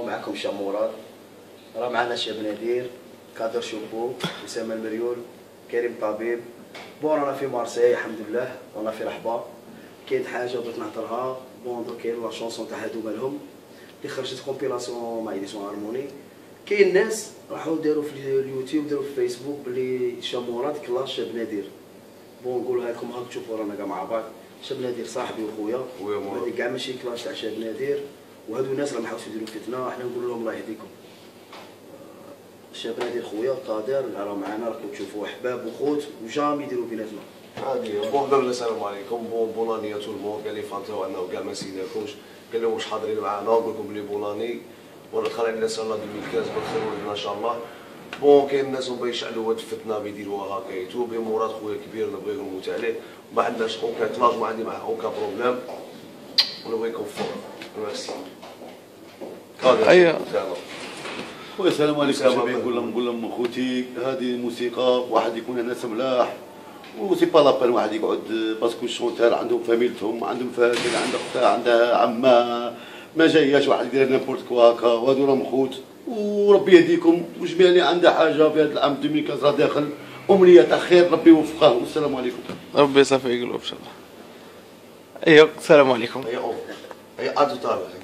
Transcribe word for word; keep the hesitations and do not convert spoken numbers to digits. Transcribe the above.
بون معكم شام مراد، راه معنا شاب نادير، كادر شوبو، اسامه المريول، كريم طبيب. بون رانا في مارسيل الحمد لله، رانا في رحبه. كاين حاجه بغيت نهضرها، بون درك كاين لا شونسون تاع هادو مالهم اللي خرجت كومبيلاسيون مع ايديسيون هارموني. كاين ناس راحوا داروا في اليوتيوب داروا في فيسبوك بلي شام مراد كلاش شاب نادير. بون نقولها لكم هاك تشوفوا رانا كاع مع بعض. شاب نادير صاحبي وخويا، وهذه كاع ماشي كلاش تاع شاب نادير، وهادو الناس راه ما حاولوش يديروا فتنه، حنا نقول لهم الله يهديكم. شاب نادير خويا قادر راه معنا، راكم تشوفوا احباب وخوت وجامي يديروا بيناتنا. هادي بون قبل السلام عليكم، بون بوناني تو الموند، قال لي فان تاعنا وكاع ما نسيناكمش، قال لهم واش حاضرين معنا، نقول لكم بلي بوناني ونخلي علينا سنه ألفين وخمسطاش بالخير ولنا ان شاء الله. بون كاين الناس بغا يشعلوا هاد الفتنه بيديروها هكا يتوب بي مراد خويا كبير نبغي نموت عليه، ما عندناش اوكا تلاج، ما عندي معاه اوكا بروبليم، ونبغيكم فوق. ميرسي. ايوا خويا السلام عليكم. نقول لهم نقول لهم خوتي هذه الموسيقى واحد يكون ناس ملاح، وسي با لابان واحد يقعد باسكو الشونتار عندهم فاميلتهم، عندهم فاميل، عندها اختها، عندها عمها، ما جاياش واحد يدير نيمبورت كوا هكا، وهادو راهم خوت وربي يهديكم. وجميع اللي عنده حاجه في هذا العام ألفين وخمسطاش راه داخل، امنيه تاع خير ربي يوفقه، والسلام عليكم. ربي يصافي قلوب ان شاء الله. ايوا السلام عليكم. هي هي ادو تاع